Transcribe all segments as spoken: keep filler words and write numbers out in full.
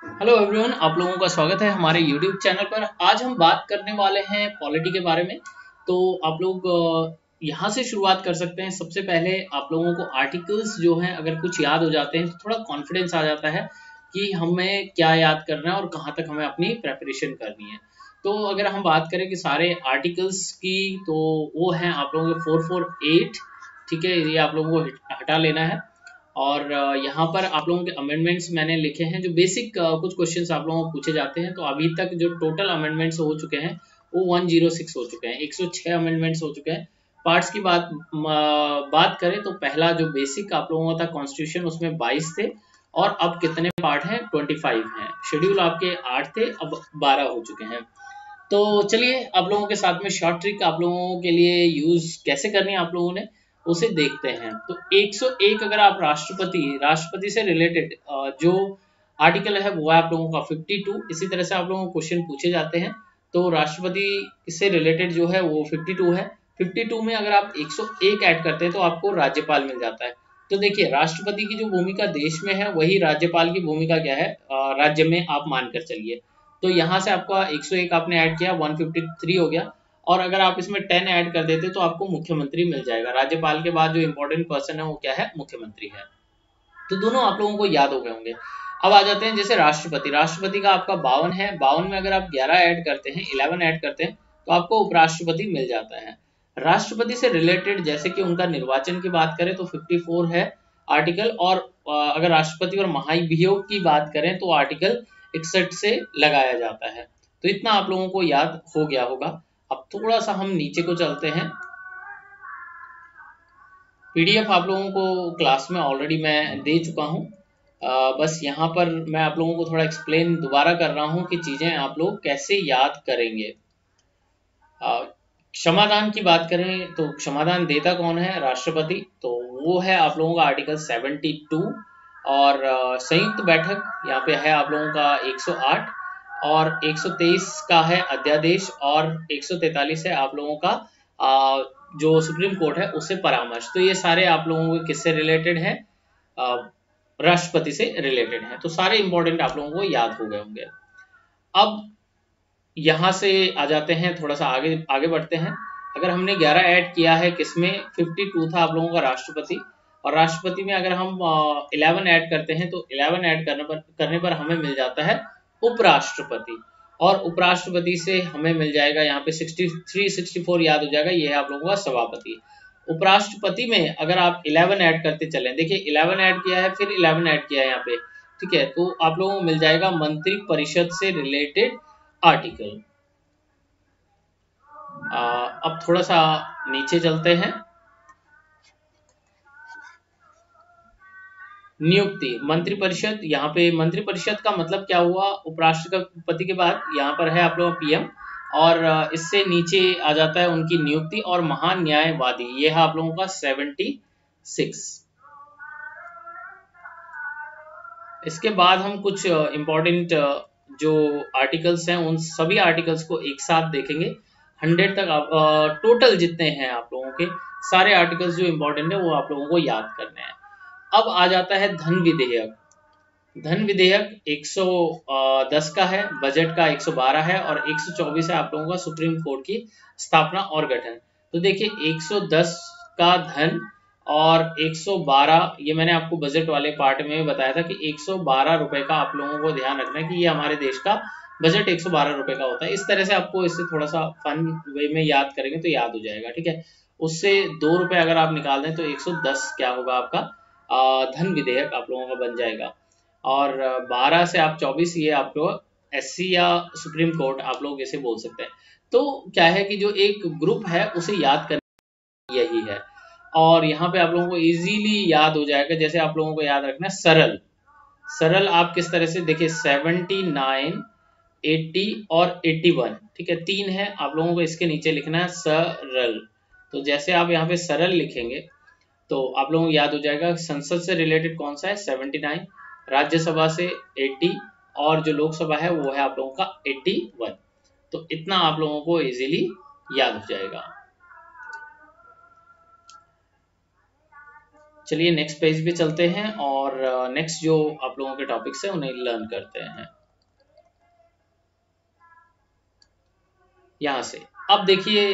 Hello everyone, आप लोगों का स्वागत है हमारे यूट्यूब चैनल पर। आज हम बात करने वाले हैं पॉलिटी के बारे में। तो आप लोग अ, यहाँ से शुरुआत कर सकते हैं। सबसे पहले आप लोगों को आर्टिकल्स जो हैं अगर कुछ याद हो जाते हैं तो थोड़ा कॉन्फिडेंस आ जाता है कि हमें क्या याद करना है और कहाँ तक हमें अपनी प्रेपरेशन करनी है। तो अगर हम बात करें कि सारे आर्टिकल्स की, तो वो हैं आप लोगों के फोर फोर एट। ठीक है, ये आप लोगों को हटा लेना है। और अ, यहाँ पर आप लोगों के अमेंडमेंट्स मैंने लिखे हैं, जो बेसिक कुछ क्वेश्चंस आप लोगों को पूछे जाते हैं। तो अभी तक जो टोटल अमेंडमेंट्स हो चुके हैं वो वन ज़ीरो सिक्स हो चुके हैं, एक सौ छह अमेंडमेंट्स हो चुके हैं। पार्ट्स की बात म, बात करें तो पहला जो बेसिक आप लोगों का था कॉन्स्टिट्यूशन, उसमें बाईस थे और अब कितने पार्ट हैं? पच्चीस हैं। शेड्यूल आपके आठ थे, अब बारह हो चुके हैं। तो चलिए आप लोगों के साथ में शॉर्ट ट्रिक आप लोगों के लिए यूज कैसे करनी है आप लोगों ने उसे देखते हैं। तो एक सौ एक अगर आप राष्ट्रपति राष्ट्रपति से रिलेटेड जो आर्टिकल है वो है आप लोगों का बावन। इसी तरह से आप लोगों को क्वेश्चन पूछे जाते हैं। तो राष्ट्रपति से रिलेटेड जो है वो बावन है। बावन में अगर आप एक सौ एक ऐड करते हैं तो आपको राज्यपाल मिल जाता है। तो देखिए, राष्ट्रपति की जो भूमिका देश में है वही राज्यपाल की भूमिका क्या है अ, राज्य में, आप मानकर चलिए। तो यहाँ से आपका एक सौ एक आपने ऐड किया, एक सौ तिरेपन हो गया। और अगर आप इसमें दस ऐड कर देते तो आपको मुख्यमंत्री मिल जाएगा। राज्यपाल के बाद जो इंपॉर्टेंट पर्सन है वो क्या है? मुख्यमंत्री है। तो दोनों आप लोगों को याद हो गए होंगे। अब आ जाते हैं जैसे राष्ट्रपति राष्ट्रपति का आपका बावन है। बावन में अगर आप ग्यारह ऐड करते हैं, ग्यारह ऐड करते हैं तो आपको उपराष्ट्रपति मिल जाता है। राष्ट्रपति से रिलेटेड जैसे कि उनका निर्वाचन की बात करें तो चौवन है आर्टिकल। और अ, अगर राष्ट्रपति और महाभियोग की बात करें तो आर्टिकल इकसठ से लगाया जाता है। तो इतना आप लोगों को याद हो गया होगा। अब थोड़ा सा हम नीचे को चलते हैं। पीडीएफ आप लोगों को क्लास में ऑलरेडी मैं दे चुका हूँ। अ, बस यहाँ पर मैं आप लोगों को थोड़ा एक्सप्लेन दोबारा कर रहा हूँ कि चीज़ें आप लोग कैसे याद करेंगे। अ, क्षमादान की बात करें तो क्षमादान देता कौन है? राष्ट्रपति। तो वो है आप लोगों का आर्टिकल बहत्तर। और अ, संयुक्त बैठक यहाँ पे है आप लोगों का एक सौ आठ। और एक सौ तेईस का है अध्यादेश। और एक सौ तैंतालीस है आप लोगों का अ, जो सुप्रीम कोर्ट है उससे परामर्श। तो ये सारे आप लोगों के किससे रिलेटेड है? अ, राष्ट्रपति से रिलेटेड है। तो सारे इंपॉर्टेंट आप लोगों को याद हो गए होंगे। अब यहाँ से आ जाते हैं, थोड़ा सा आगे आगे बढ़ते हैं। अगर हमने ग्यारह ऐड किया है, किसमें? बावन था आप लोगों का राष्ट्रपति। और राष्ट्रपति में अगर हम ग्यारह ऐड करते हैं तो ग्यारह ऐड करने पर करने पर हमें मिल जाता है उपराष्ट्रपति। और उपराष्ट्रपति से हमें मिल जाएगा यहाँ पे तिरसठ चौंसठ याद हो जाएगा, ये है आप लोगों का सभापति। उपराष्ट्रपति में अगर आप ग्यारह ऐड करते चलें, देखिए ग्यारह ऐड किया है फिर ग्यारह ऐड किया है यहाँ पे। ठीक है, तो आप लोगों को मिल जाएगा मंत्री परिषद से रिलेटेड आर्टिकल। अब थोड़ा सा नीचे चलते हैं। नियुक्ति मंत्रिपरिषद, यहाँ पे मंत्रिपरिषद का मतलब क्या हुआ? उपराष्ट्रपति के बाद यहाँ पर है आप लोग पीएम। और अ, इससे नीचे आ जाता है उनकी नियुक्ति। और महान न्यायवादी, ये है आप लोगों का छिहत्तर। इसके बाद हम कुछ इंपॉर्टेंट जो आर्टिकल्स हैं उन सभी आर्टिकल्स को एक साथ देखेंगे। हंड्रेड तक आप टोटल जितने हैं आप लोगों के सारे आर्टिकल्स जो इंपॉर्टेंट है वो आप लोगों को याद करने हैं। अब आ जाता है धन विधेयक। धन विधेयक एक सौ दस का है, बजट का एक सौ बारह है और एक सौ चौबीस है आप लोगों का सुप्रीम कोर्ट की स्थापना और गठन। तो देखिए एक सौ दस का धन और एक सौ बारह, ये मैंने आपको बजट वाले पार्ट में बताया था कि एक सौ बारह रुपए का आप लोगों को ध्यान रखना है कि ये हमारे देश का बजट एक सौ बारह रुपए का होता है। इस तरह से आपको इससे थोड़ा सा फन वे में याद करेंगे तो याद हो जाएगा। ठीक है, उससे दो रुपए अगर आप निकाल दें तो एक सौ दस क्या होगा आपका अ, धन विधेयक आप लोगों का बन जाएगा। और बारह से आप चौबीस, ये आप लोग एससी या सुप्रीम कोर्ट आप लोग इसे बोल सकते हैं। तो क्या है कि जो एक ग्रुप है उसे याद करना यही है। और यहाँ पे आप लोगों को इजीली याद हो जाएगा। जैसे आप लोगों को याद रखना है सरल। सरल आप किस तरह से देखिए, सेवेंटी नाइन, एट्टी और एट्टी वन। ठीक है, तीन है आप लोगों को इसके नीचे लिखना है सरल। तो जैसे आप यहाँ पे सरल लिखेंगे तो आप लोगों को याद हो जाएगा। संसद से रिलेटेड कौन सा है? Seventy nine. राज्यसभा से अस्सी। और जो लोकसभा है वो है आप लोगों का इक्यासी। तो इतना आप लोगों को इजीली याद हो जाएगा। चलिए नेक्स्ट पेज पे चलते हैं और नेक्स्ट जो आप लोगों के टॉपिक्स हैं उन्हें लर्न करते हैं यहाँ से। अब देखिए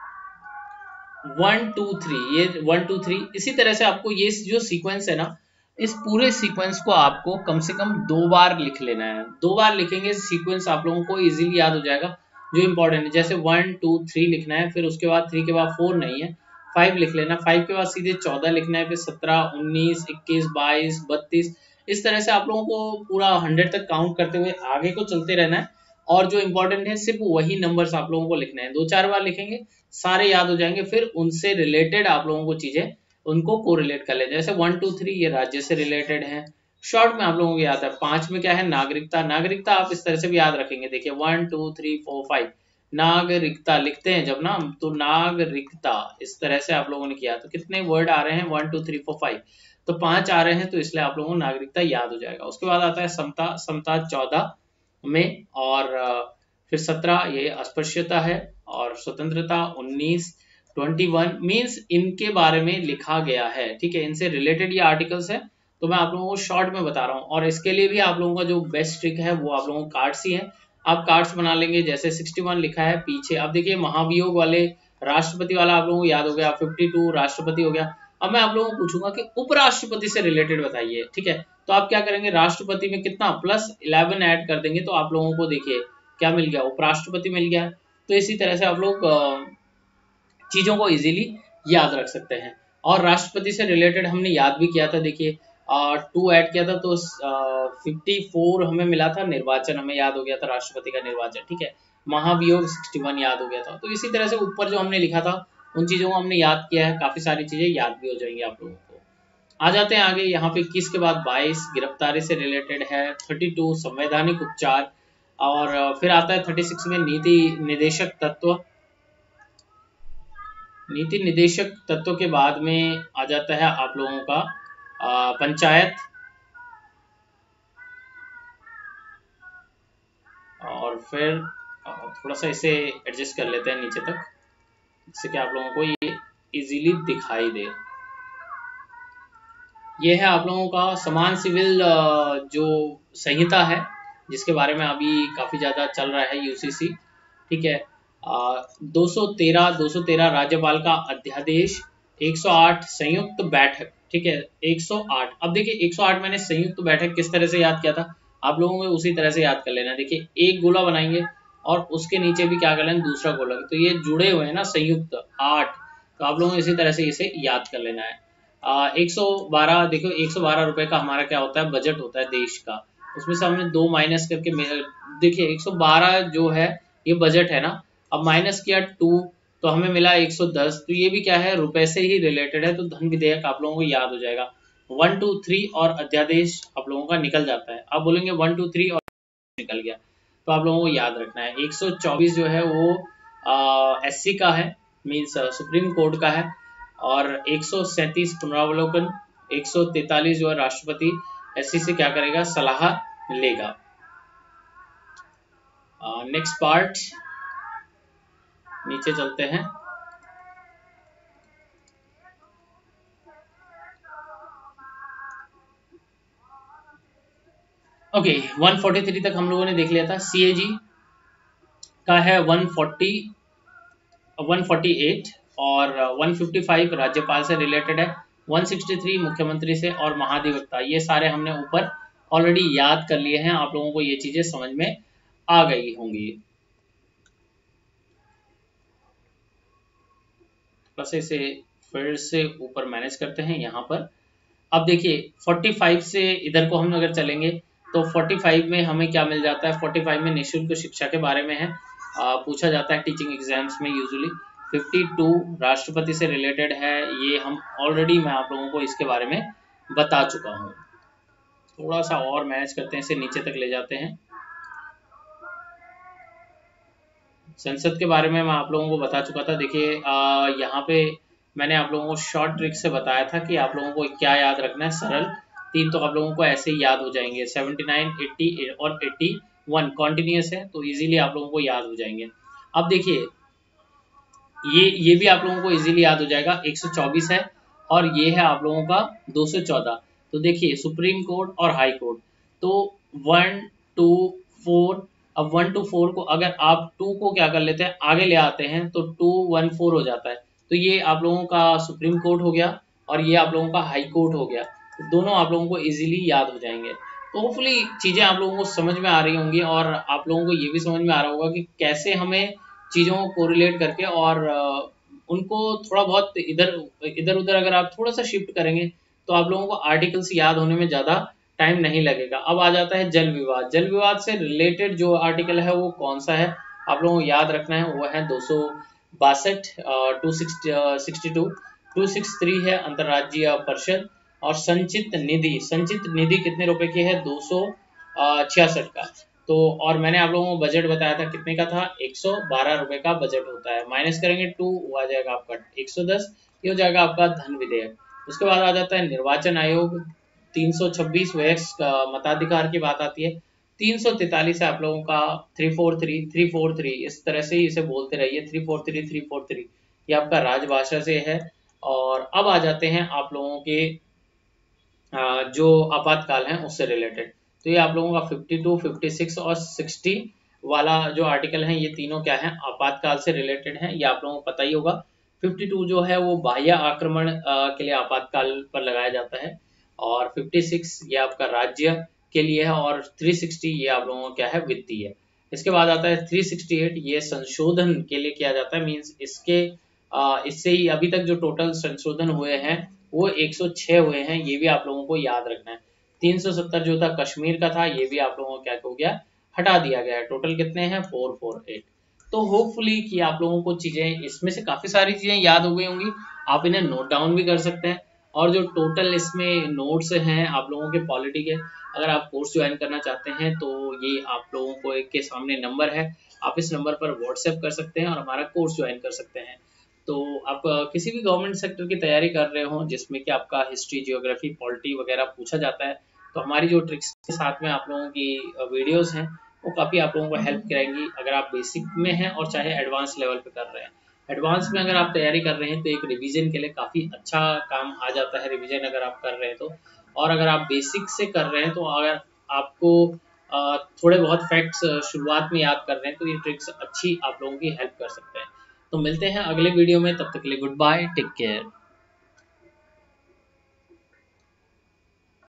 वन टू थ्री, ये वन टू थ्री इसी तरह से आपको ये जो सीक्वेंस है ना, इस पूरे सीक्वेंस को आपको कम से कम दो बार लिख लेना है। दो बार लिखेंगे सीक्वेंस आप लोगों को इजीली याद हो जाएगा जो इंपॉर्टेंट है। जैसे वन टू थ्री लिखना है, फिर उसके बाद थ्री के बाद फोर नहीं है, फाइव लिख लेना, फाइव के बाद सीधे चौदह लिखना है, फिर सत्रह, उन्नीस, इक्कीस, बाईस, बत्तीस, इस तरह से आप लोगों को पूरा हंड्रेड तक काउंट करते हुए आगे को चलते रहना है। और जो इंपॉर्टेंट है सिर्फ वही नंबर्स आप लोगों को लिखना है। दो चार बार लिखेंगे सारे याद हो जाएंगे, फिर उनसे रिलेटेड आप लोगों को चीजें उनको कोरिलेट कर ले। जैसे वन टू थ्री ये राज्य से रिलेटेड है, शॉर्ट में आप लोगों को याद है। पांच में क्या है, नागरिकता। नागरिकता आप इस तरह से भी याद रखेंगे, देखिए one two three four five, नागरिकता लिखते हैं जब ना, तो नागरिकता इस तरह से आप लोगों ने किया। तो कितने वर्ड आ रहे हैं, one two three four five, तो पांच आ रहे हैं, तो इसलिए आप लोगों को नागरिकता याद हो जाएगा। उसके बाद आता है समता। समता चौदह में, और फिर सत्रह ये अस्पृश्यता है, और स्वतंत्रता उन्नीस, ट्वेंटी वन मीन्स इनके बारे में लिखा गया है, ठीक है, इनसे रिलेटेड ये आर्टिकल्स है। तो मैं आप लोगों को शॉर्ट में बता रहा हूँ, और इसके लिए भी आप लोगों का जो बेस्ट ट्रिक है वो आप लोगों को कार्ड्स ही है। आप कार्ड्स बना लेंगे, जैसे सिक्सटी वन लिखा है पीछे, अब देखिए महाभियोग वाले राष्ट्रपति वाला आप लोगों को याद हो गया, फिफ्टी टू राष्ट्रपति हो गया। अब मैं आप लोगों को पूछूंगा कि उपराष्ट्रपति से रिलेटेड बताइए, ठीक है, तो आप क्या करेंगे, राष्ट्रपति में कितना प्लस इलेवन ऐड कर देंगे, तो आप लोगों को देखिए क्या मिल गया, उपराष्ट्रपति मिल गया। तो इसी तरह से आप लोग चीजों को इजीली याद रख सकते हैं। और राष्ट्रपति से रिलेटेड हमने याद भी किया था, देखिए टू ऐड किया था तो फिफ्टी फोर हमें मिला था, निर्वाचन हमें याद हो गया था, राष्ट्रपति का निर्वाचन, ठीक है, महाभियोग सिक्सटी वन याद हो गया था। तो इसी तरह से ऊपर जो हमने लिखा था उन चीजों को हमने याद किया है, काफी सारी चीजें याद भी हो जाएंगी आप लोगों को। आ जाते हैं आगे, यहाँ पे इक्कीस के बाद बाईस गिरफ्तारी से रिलेटेड है, थर्टी टू संवैधानिक उपचार, और फिर आता है थर्टी सिक्स में नीति निदेशक तत्व। नीति निदेशक तत्व के बाद में आ जाता है आप लोगों का आ, पंचायत, और फिर थोड़ा सा इसे एडजस्ट कर लेते हैं नीचे तक, जिससे कि आप लोगों को ये इजीली दिखाई दे। ये है आप लोगों का समान सिविल जो संहिता है, जिसके बारे में अभी काफी ज्यादा चल रहा है यूसीसी, ठीक है। दो सौ तेरह दो सौ तेरह राज्यपाल का अध्यादेश, एक सौ आठ संयुक्त बैठक, ठीक है, एक सौ आठ। अब देखिए एक सौ आठ मैंने संयुक्त बैठक किस तरह से याद किया था, आप लोगों को उसी तरह से याद कर लेना। देखिए एक गोला बनाएंगे और उसके नीचे भी क्या कर लेना, दूसरा गोला, तो ये जुड़े हुए हैं ना संयुक्त आठ, तो आप लोगों को इसी तरह से इसे याद कर लेना है। एक सौ बारह, देखो एक सौ बारह रुपए का हमारा क्या होता है, बजट होता है देश का, उसमें से हमने दो माइनस करके, देखिए एक सौ बारह जो है ये बजट है ना, अब माइनस किया टू तो हमें मिला एक सौ दस, तो ये भी क्या है, रुपए से ही रिलेटेड है, तो धन विधेयक आप लोगों को याद हो जाएगा। वन टू थ्री और अध्यादेश आप लोगों का निकल जाता है, आप बोलेंगे वन टू थ्री और निकल गया, तो आप लोगों को याद रखना है। एक सौ चौबीस जो है वो एससी का है, मीन्स सुप्रीम कोर्ट का है, और एक सौ सैंतीस पुनरावलोकन, एक सौ तैतालीस जो है राष्ट्रपति एससी से क्या करेगा, सलाह लेगा। नेक्स्ट पार्ट, नीचे चलते हैं। Okay okay, one forty three तक हम लोगों ने देख लिया था। सीएजी का है one forty, one forty eight, और वन फिफ्टी फाइव राज्यपाल से रिलेटेड है, वन सिक्सटी थ्री मुख्यमंत्री से, और महाधिवक्ता, ये सारे हमने ऊपर ऑलरेडी याद कर लिए हैं, आप लोगों को ये चीजें समझ में आ गई होंगी। बस इसे फिर से ऊपर मैनेज करते हैं यहाँ पर। अब देखिए पैंतालीस से इधर को हम अगर चलेंगे तो पैंतालीस में हमें क्या मिल जाता है, पैंतालीस में निःशुल्क शिक्षा के बारे में है, आ, पूछा जाता है टीचिंग एग्जाम्स में यूजुअली। बावन राष्ट्रपति से रिलेटेड है, ये हम ऑलरेडी मैं आप लोगों को इसके बारे में बता चुका हूँ। थोड़ा सा और मैनेज करते हैं, इसे नीचे तक ले जाते हैं। संसद के बारे में मैं आप लोगों को बता चुका था। देखिए यहाँ पे मैंने आप लोगों को शॉर्ट ट्रिक से बताया था कि आप लोगों को क्या याद रखना है, सरल तीन तो आप लोगों को ऐसे ही याद हो जाएंगे। उन्यासी, अस्सी और इक्यासी कॉन्टिन्यूस है, तो इजीली आप लोगों को याद हो जाएंगे। अब देखिए ये ये भी आप लोगों को इजीली याद हो जाएगा। एक सौ चौबीस है और ये है आप लोगों का दो सौ चौदह। तो देखिए सुप्रीम कोर्ट और हाई कोर्ट, तो वन टू फोर, अब वन टू फोर को अगर आप टू को क्या कर लेते हैं आगे ले आते हैं तो टू वन फोर हो जाता है। तो ये आप लोगों का सुप्रीम कोर्ट हो गया और ये आप लोगों का हाई कोर्ट हो गया। तो दोनों आप लोगों को इजीली याद हो जाएंगे। तो होपफुली चीज़ें आप लोगों को समझ में आ रही होंगी और आप लोगों को ये भी समझ में आ रहा होगा कि कैसे हमें चीज़ों को कोरिलेट करके और अ, उनको थोड़ा बहुत इधर इधर उधर अगर आप थोड़ा सा शिफ्ट करेंगे तो आप लोगों को आर्टिकल्स याद होने में ज़्यादा टाइम नहीं लगेगा। अब आ जाता है जल विवाद। जल विवाद से रिलेटेड जो आर्टिकल है वो कौन सा है आप लोगों को याद रखना है, वो है दो सौ बासठ, two sixty two, two six three है अंतर्राज्यीय परिषद। और संचित निधि, संचित निधि कितने रुपए की है, दो सौ छियासठ का। तो और मैंने आप लोगों को बजट बताया था कितने का था, एक सौ बारह रुपए का बजट होता है। माइनस करेंगे टू, वो आ जाएगा आपका एक सौ दस, ये हो जाएगा आपका धन विधेयक। उसके बाद आ जाता है निर्वाचन आयोग, तीन सौ छब्बीस वयस्क का मताधिकार की बात आती है। तीन सौ तैतालीस है आप लोगों का three four three, three four three इस तरह से ही इसे बोलते रहिए, three four three, three four three, ये आपका राजभाषा से है। और अब आ जाते हैं आप लोगों के अ, जो आपातकाल है उससे रिलेटेड। तो ये आप लोगों का फिफ्टी टू, फिफ्टी सिक्स और सिक्सटी वाला जो आर्टिकल है ये तीनों क्या है आपातकाल से रिलेटेड है, ये आप लोगों को पता ही होगा। फिफ्टी टू जो है वो बाह्य आक्रमण अ, के लिए आपातकाल पर लगाया जाता है और फिफ्टी सिक्स ये आपका राज्य के लिए है और थ्री सिक्सटी ये आप लोगों का क्या है वित्तीय। इसके बाद आता है थ्री सिक्सटी एट, ये संशोधन के लिए किया जाता है, मींस इसके अ, इससे ही अभी तक जो टोटल संशोधन हुए हैं वो एक सौ छह हुए हैं, ये भी आप लोगों को याद रखना है। तीन सौ सत्तर जो था कश्मीर का था, ये भी आप लोगों को क्या हो गया, हटा दिया गया है। टोटल कितने हैं, फोर फोर एट। तो होपफुली कि आप लोगों को चीजें इसमें से काफी सारी चीजें याद हो गई होंगी, आप इन्हें नोट डाउन भी कर सकते हैं। और जो टोटल इसमें नोट्स हैं आप लोगों के पॉलिटी के, अगर आप कोर्स ज्वाइन करना चाहते हैं तो ये आप लोगों को एक के सामने नंबर है, आप इस नंबर पर व्हाट्सएप कर सकते हैं और हमारा कोर्स ज्वाइन कर सकते हैं। तो आप अ, किसी भी गवर्नमेंट सेक्टर की तैयारी कर रहे हो जिसमें कि आपका हिस्ट्री, जियोग्राफी, पॉलिटी वगैरह पूछा जाता है, तो हमारी जो ट्रिक्स के साथ में आप लोगों की वीडियोस हैं वो काफ़ी आप लोगों को हेल्प करेंगी, अगर आप बेसिक में हैं और चाहे एडवांस लेवल पे कर रहे हैं। एडवांस में अगर आप तैयारी कर रहे हैं तो एक रिवीजन के लिए काफ़ी अच्छा काम आ जाता है, रिवीजन अगर आप कर रहे हैं तो। और अगर आप बेसिक से कर रहे हैं तो अगर आपको अ, थोड़े बहुत फैक्ट्स शुरुआत में याद कर रहे हैं तो ये ट्रिक्स अच्छी आप लोगों की हेल्प कर सकते हैं। तो मिलते हैं अगले वीडियो में, तब तक के लिए गुड बाय, टेक केयर।